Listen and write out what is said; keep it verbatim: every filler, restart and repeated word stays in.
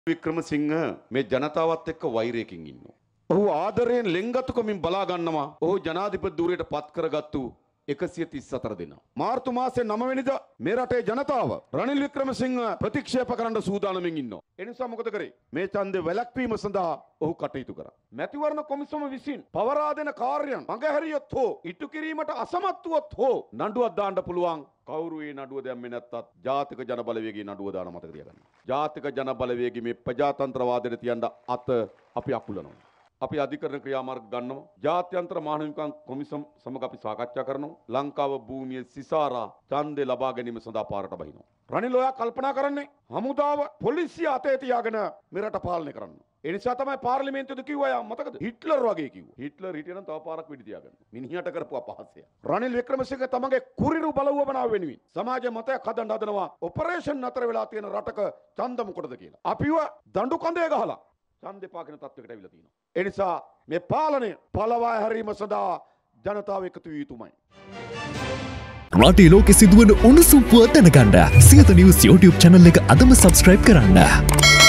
වික්‍රමසිංහ මේ ජනතාවත් එක්ක වෛරයකින් ඉන්නවා. ඔහු ආදරයෙන් ලෙන්ගතුකමින් බලා ගන්නවා. ඔහු ජනාධිපති ධූරයට පත් කරගත්තු එකසිය තිස් හතර දෙනා. මාර්තු මාසේ නව වෙනිදා මේ රටේ ජනතාව රනිල් වික්‍රමසිංහ ප්‍රතික්ෂේප කරන්න සූදානමින් ඉන්නවා. ඒ නිසා මොකද කරේ? මේ ඡන්දේ වැළැක්වීම සඳහා ඔහු කටයුතු කරා. මැතිවරණ කොමිසම විසින් පවරා දෙන කාර්යයන් මඟහැරියොත් හෝ ඉටු කිරීමට අසමත් වුවොත් හෝ නඩුවක් දාන්න පුළුවන්. කවුරු ඒ නඩුව දැම්මේ නැත්තත් ජාතික ජන බලවේගයේ නඩුව දාන මතක තියාගන්න. ජාතික ජන බලවේගයේ මේ ප්‍රජාතන්ත්‍රවාදයට තියන්න අත අපි අකුලනවා. අපි අධිකරණ ක්‍රියාමාර්ග ගන්නවා. ජාත්‍යන්තර මානව හිමිකම් කොමිසම් සමග අපි සාකච්ඡා කරනවා. ලංකාව භූමියේ සිසාරා ඡන්දේ ලබා ගැනීම සඳහා පාරට බහිනවා. රනිල් ඔයා කල්පනා කරන්නේ හමුදාව පොලිසිය අතේ තියාගෙන මෙරට පාලනය කරන්න. ඒ නිසා තමයි පාර්ලිමේන්තුවේදී කිව්වා යා මතකද? හිට්ලර් වගේ කිව්වා. හිට්ලර් හිටියනම් තව පාරක් වෙඩි තියාගන්න. මිනිහට කරපු අපහාසය. රනිල් වික්‍රමසිංහ තමගේ කුරිරු බලවුවමනාව වෙනුවෙන් සමාජ මතයක් හදන්න හදනවා. ඔපරේෂන් අතර වෙලා තියෙන රටක ඡන්ද මොකටද කියලා. අපිව දඬු කඳේ ගහලා ඡන්දේ පාකින තත්වයකට අවිලා තියෙනවා. ඒ නිසා මේ පාලනය පළවා හැරීම සඳහා ජනතාව එකතු විය යුතුමයි. රටේ ලෝකෙ සිදුවන උණුසුම් පුවත් දැනගන්න සියත නිවුස් YouTube channel එක අදම subscribe කරන්න.